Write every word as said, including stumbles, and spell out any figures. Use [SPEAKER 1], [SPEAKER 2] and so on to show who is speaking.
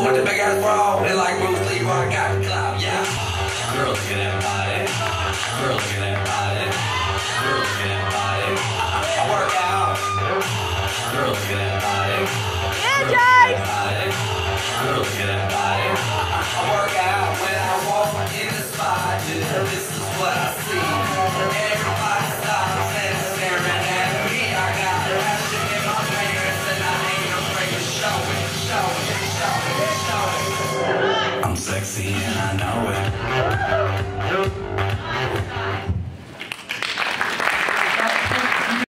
[SPEAKER 1] with the big ass bra. They like Bruce Lee, but I got the clout, yeah. Girl, look at that body. Girl, look at that body. Girl, look at that body. I work out. Girl, look at that body.
[SPEAKER 2] Yeah, Jace.
[SPEAKER 1] Girl, look at that body. I work out when I walk in the spot. This is what I see. Everybody stops and staring at me. I got passion in my pants and I ain't afraid to show it, show it, show it, show it. I'm sexy and I know it.